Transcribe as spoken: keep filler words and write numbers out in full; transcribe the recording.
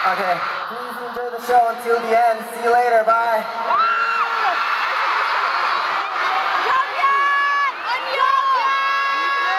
Okay, please enjoy the show until the end. See you later, bye.